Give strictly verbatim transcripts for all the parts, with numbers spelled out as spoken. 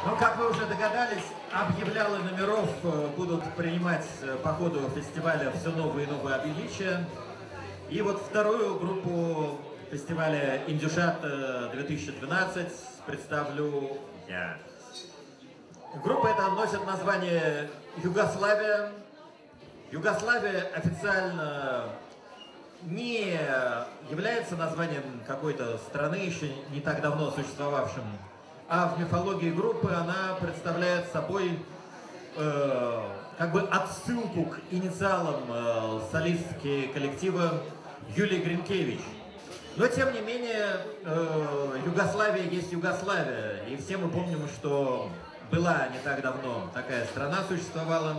Ну, как вы уже догадались, объявлялы номеров будут принимать по ходу фестиваля все новые и новые обличия. И вот вторую группу фестиваля «Индюшат две тысячи двенадцать» представлю я. Группа эта носит название «Югославия». Югославия официально не является названием какой-то страны, еще не так давно существовавшим, а в мифологии группы она представляет собой э, как бы отсылку к инициалам э, солистки коллектива Юлии Гринкевич. Но тем не менее, э, Югославия есть Югославия, и все мы помним, что была не так давно такая страна, существовала.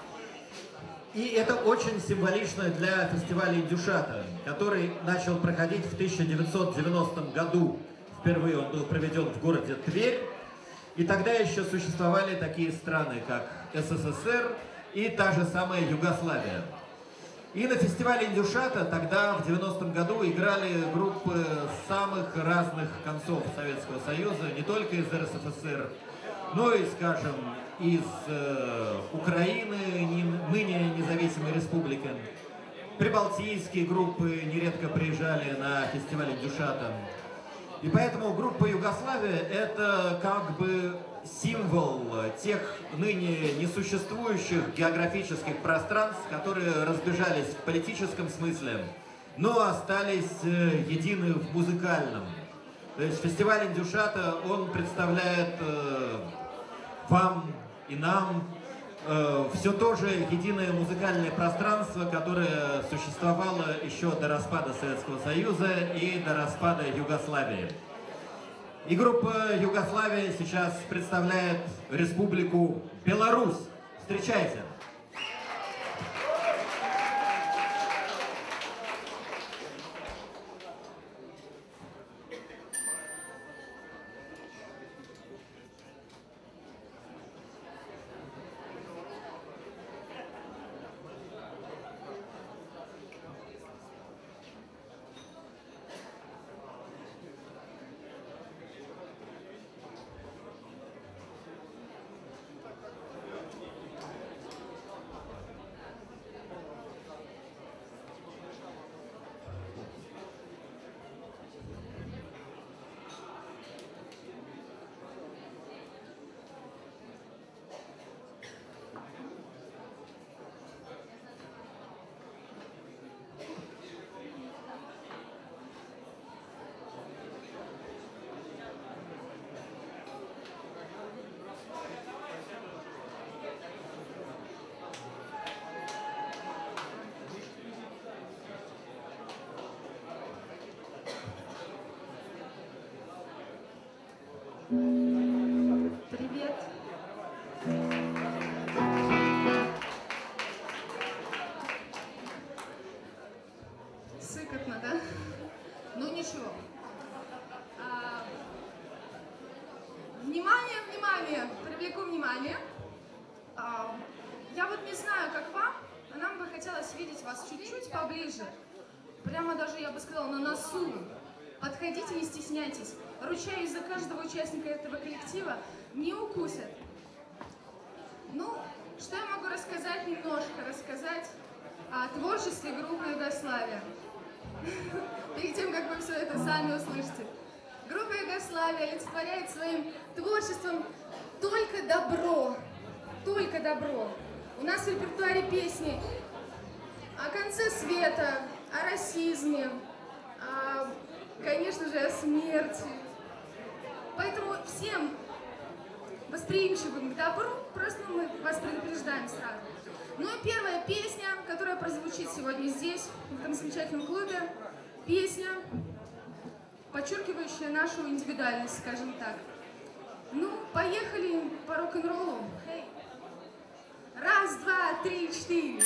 И это очень символично для фестиваля «Индюшата», который начал проходить в тысяча девятьсот девяностом году. Впервые он был проведен в городе Тверь. И тогда еще существовали такие страны, как СССР и та же самая Югославия. И на фестивале «Индюшата» тогда, в девяностом году, играли группы самых разных концов Советского Союза, не только из эр эс эф эс эр, но и, скажем, из э, Украины, не, ныне независимой республики. Прибалтийские группы нередко приезжали на фестиваль «Индюшата». И поэтому группа «Югославия» — это как бы символ тех ныне несуществующих географических пространств, которые разбежались в политическом смысле, но остались едины в музыкальном. То есть фестиваль «Индюшата», он представляет э, вам и нам э, все то же единое музыкальное пространство, которое существовало еще до распада Советского Союза и до распада Югославии. И группа «Югославия» сейчас представляет Республику Беларусь. Встречайте! Привет. Сыкотно, да? Ну ничего. А, внимание, внимание, привлеку внимание. А, я вот не знаю, как вам, но нам бы хотелось видеть вас чуть-чуть поближе. Прямо даже, я бы сказала, на носу. Подходите, не стесняйтесь. Ручаюсь за каждого участника этого коллектива, не укусят. Ну, что я могу рассказать немножко? Рассказать о творчестве группы «Югославия». Перед тем, как вы все это сами услышите. Группа «Югославия» олицетворяет своим творчеством только добро. Только добро. У нас в репертуаре песни о конце света, о расизме, о, конечно же, о смерти. Поэтому всем восприимчивым к добру просто мы вас предупреждаем сразу. Ну и первая песня, которая прозвучит сегодня здесь, в этом замечательном клубе, песня, подчеркивающая нашу индивидуальность, скажем так. Ну, поехали по рок-н-роллу. Hey. Раз, два, три, четыре.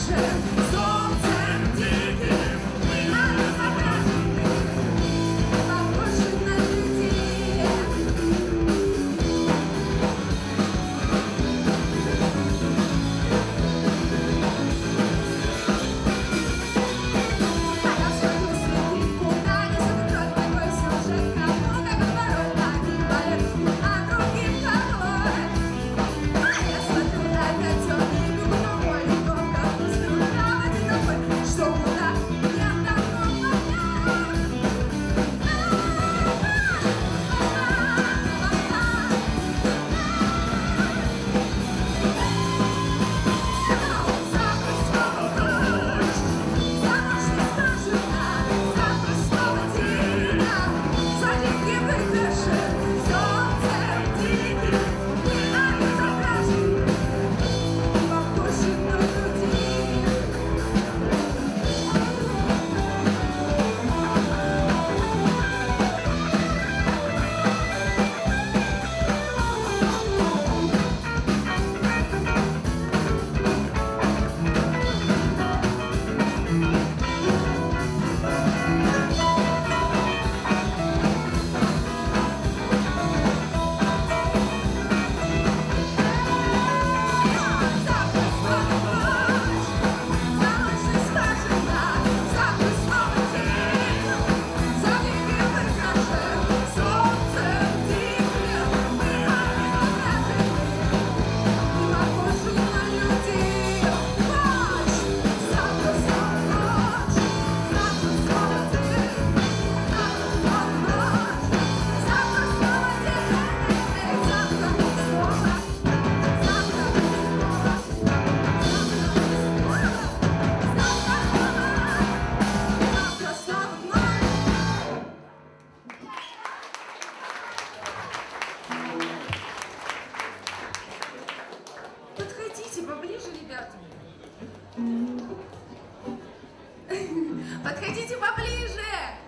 Подходите поближе.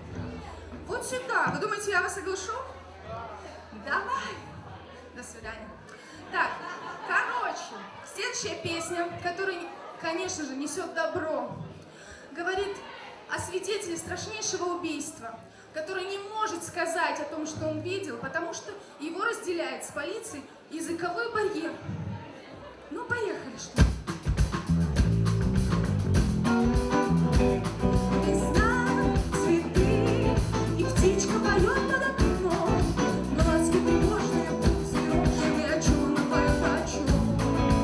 Вот сюда. Вы думаете, я вас оглушу? Давай. До свидания. Так, короче, следующая песня, которая, конечно же, несет добро, говорит о свидетеле страшнейшего убийства, который не может сказать о том, что он видел, потому что его разделяет с полицией языковой барьер. Ну, поехали, что ли? Весна, цветы, и птичка поет над окном, глазки тревожные, пустые, и о чем она поет, о чем?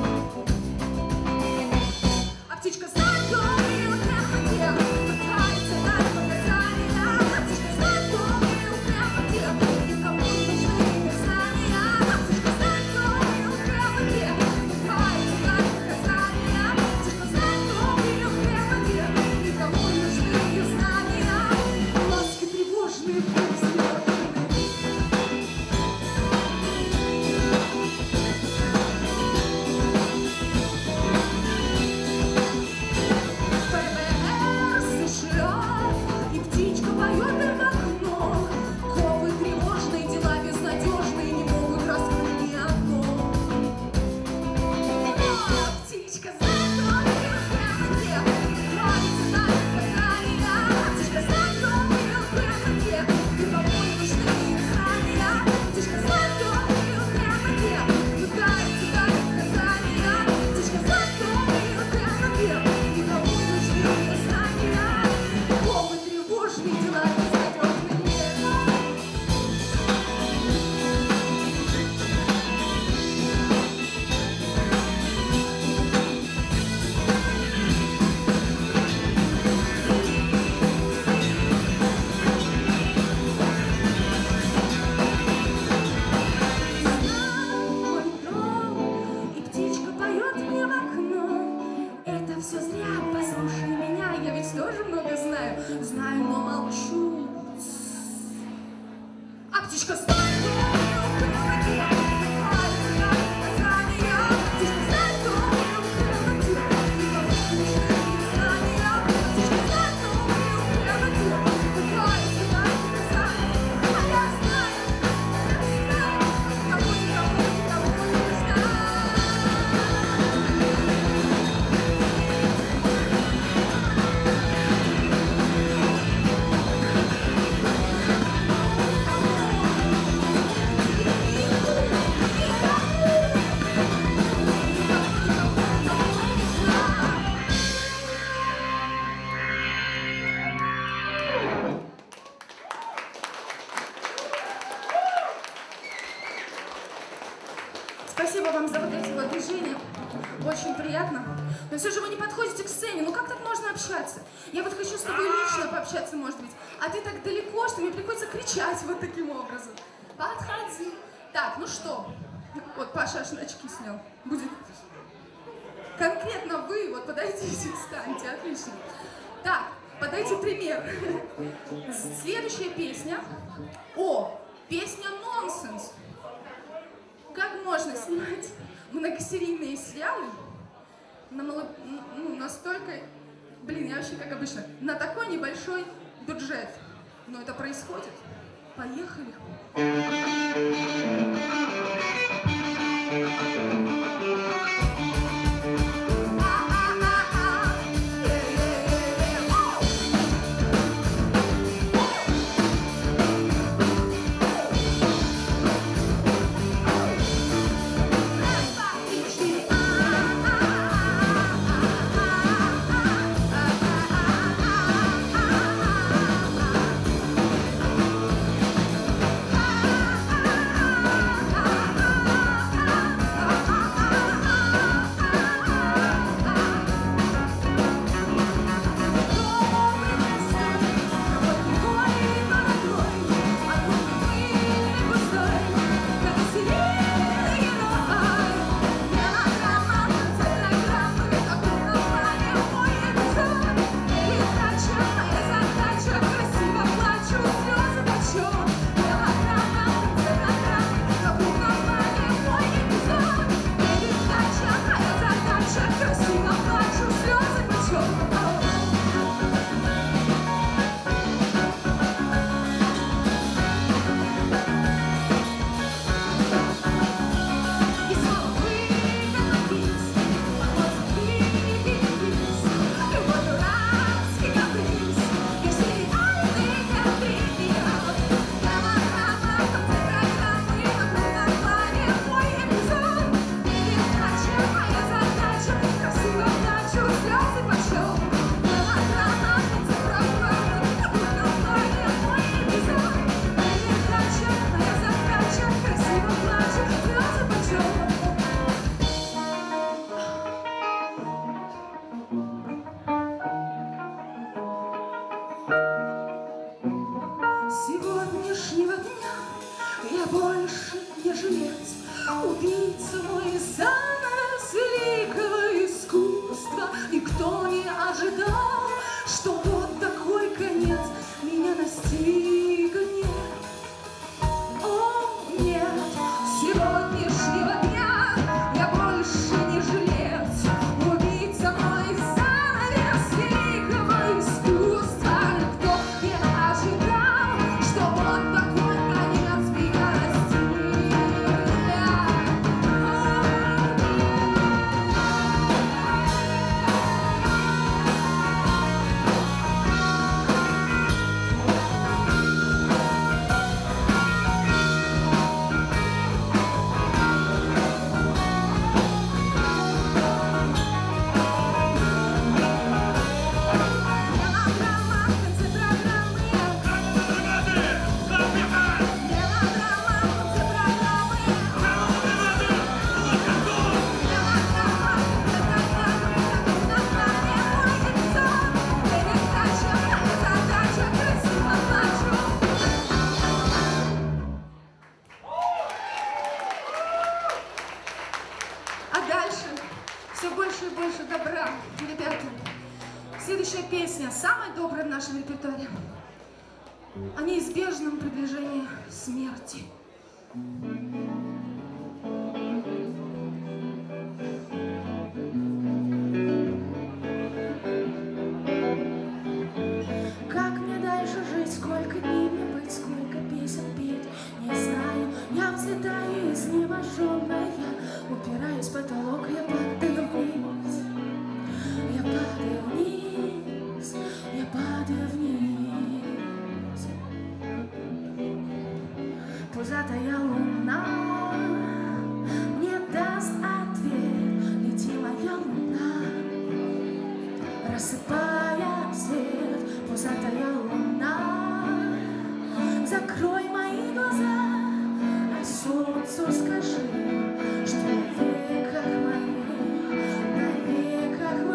А птичка знает, кто ее прямо где, пытается дать показания. А птичка знает, кто ее прямо где, никому не нужны ее знания. А птичка знает, кто ее прямо где, пытается дать показания. А птичка знает, кто ее прямо где, никому не нужны ее знания. Глазки тревожные, пустые. ФБР США, и птичка поет им в окно. Ковы тревожные, дела безнадежные, не могут раскрыть ни одно. Но птичка знает, кто ее прямо где, нравится дать показания. Птичка знает, кто ее прямо где, никому не нужны ее знания. Птичка знает, кто ее прямо где, пытается дать показания. Птичка знает, кто ее прямо где, никому не нужны ее знания. Ковы тревожные, дела безнадежные. Мой дом, и птичка поет мне в окно. Это все зря, послушай меня, я ведь тоже много знаю. Знаю, но молчу. А птичка знает, кто ее прямо где, пытается дать показания. Птичка знает, кто ее прямо где, никому не нужны ее знания. Птичка знает, кто ее прямо где, пытается дать показания. А я знаю, я знаю, никому, никому, никому не нужна. Но все же вы не подходите к сцене. Ну как так можно общаться? Я вот хочу с тобой лично пообщаться, может быть. А ты так далеко, что мне приходится кричать вот таким образом. Подходи. Так, ну что? Вот Паша аж очки снял. Будет конкретно вы, вот подойдите, встаньте, отлично. Так, подайте пример. Следующая песня. О, песня «Нонсенс». Как можно снимать многосерийные сериалы на мало... ну, настолько, блин, я вообще как обычно, на такой небольшой бюджет. Но это происходит. Поехали. Следующая песня, самая добрая в нашем репертуаре, о неизбежном приближении смерти. Как мне дальше жить, сколько дней мне быть, сколько песен петь, не знаю. Я взлетаю изнеможенная, упираюсь в потолок, я падаю вниз, я падаю вниз, я падаю вниз. Пузатая луна мне даст ответ, лети, моя луна, рассыпая свет. Пузатая луна, закрой мои глаза, а солнцу скажи, что на веках моих, на веках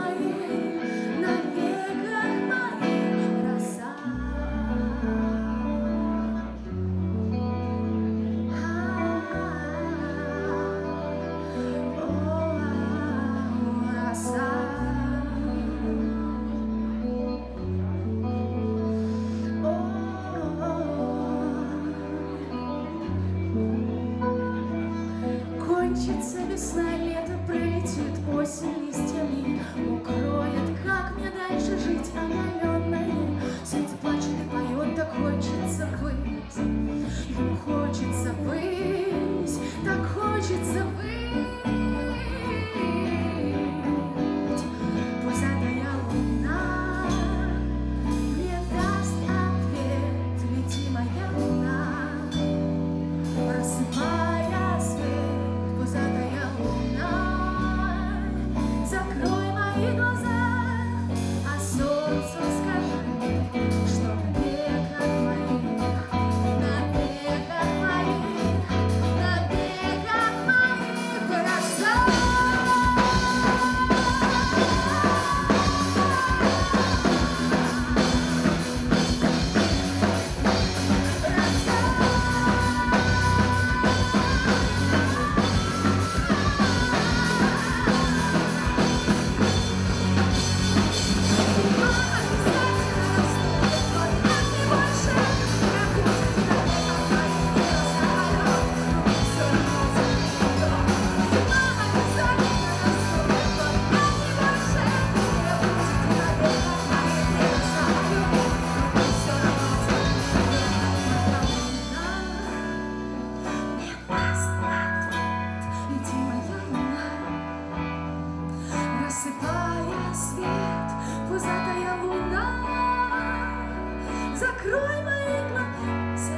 закрой мои глаза.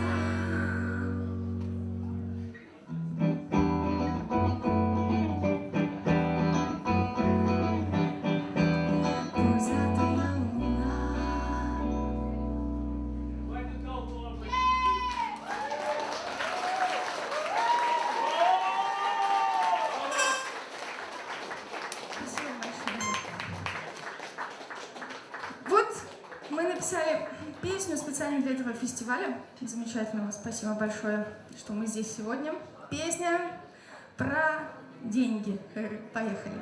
Пузатая луна. Спасибо большое. Вот мы написали песню специально для этого фестиваля. Замечательного. Спасибо большое, что мы здесь сегодня. Песня про деньги. Поехали.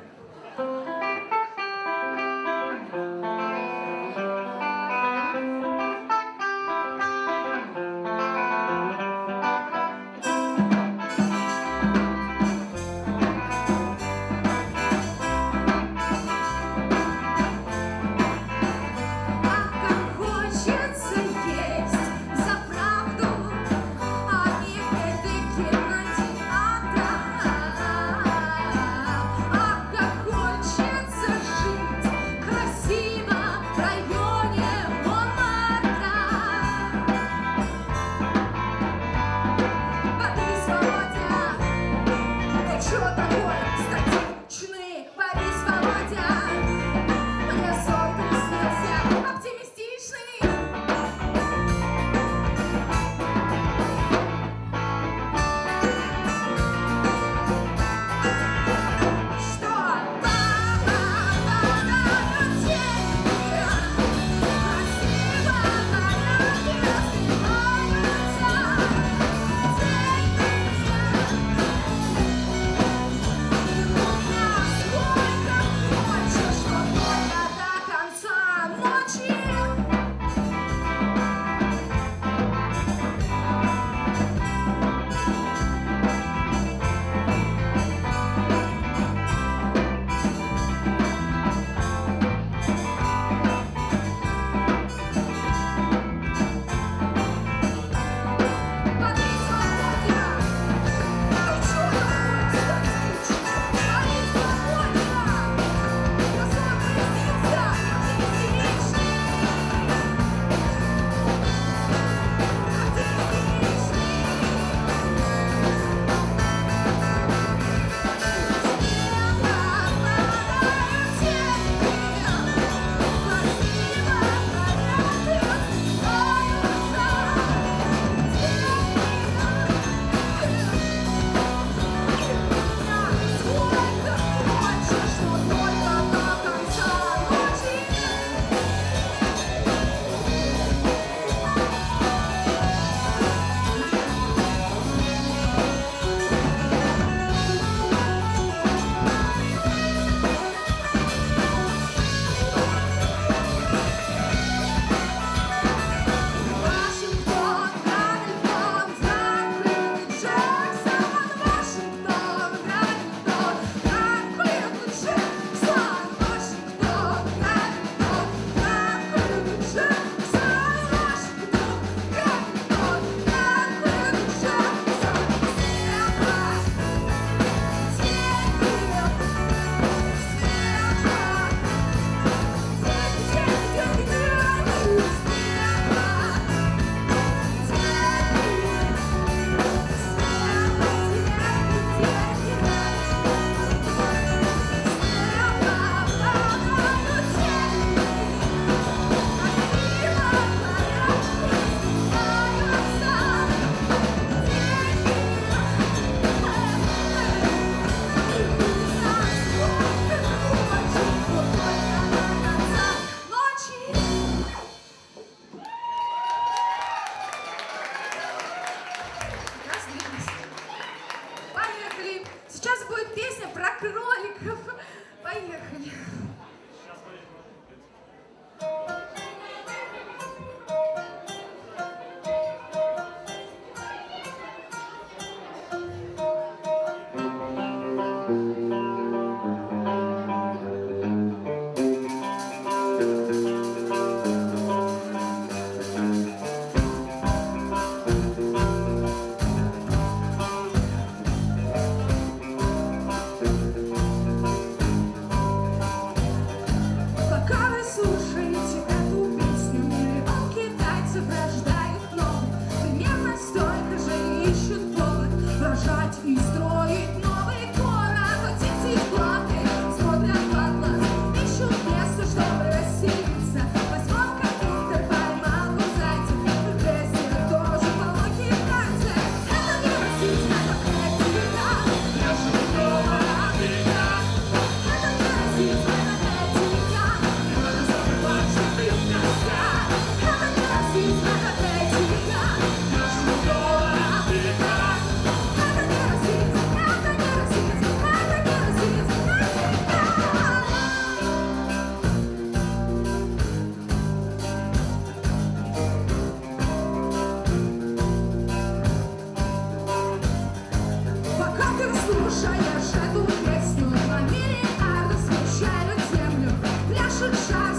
Хочется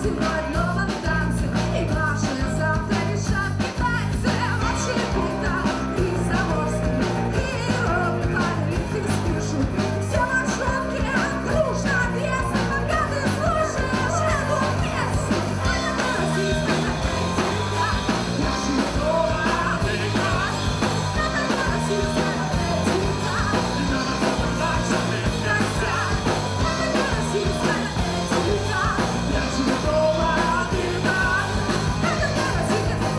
сегодня в новом танце, и ваши завтра решат китайцы. Вообще беда, и Заморский, и рок-парень, ты спешит. Все маршрутки дружно трясут, пока ты слушаешь эту песню. Это российская этика, я чужого Африка. Это российская этика, это российская этика, я чужого Африка. Это не Россия, это не Россия, это не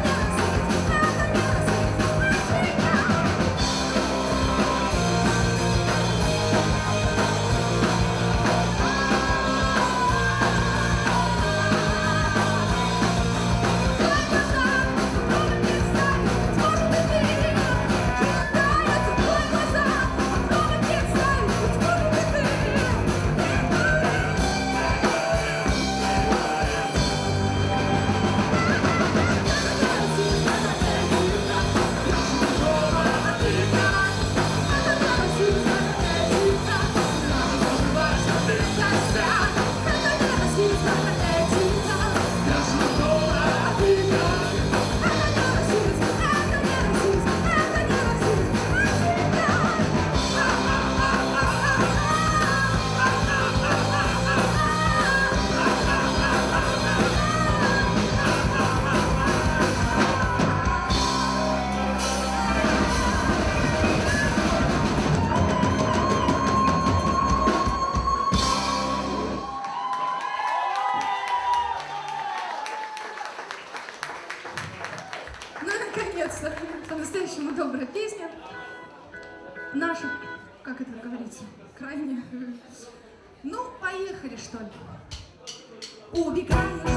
Ну и наконец-то, по-настоящему добрая песня. Наша, как это говорится, крайне. Ну, поехали, что ли. Убегаешь